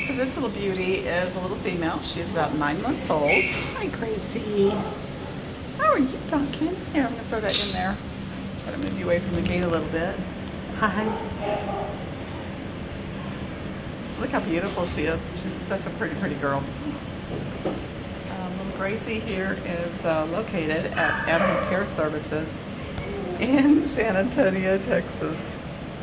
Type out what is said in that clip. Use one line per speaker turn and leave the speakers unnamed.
so this little beauty is a little female. She's about 9 months old. Hi, Gracie. How are you, Duncan? Here, I'm gonna throw that in there. Try to move you away from the gate a little bit. Hi. Look how beautiful she is. She's such a pretty, pretty girl. Little Gracie here is located at Animal Care Services in San Antonio, Texas.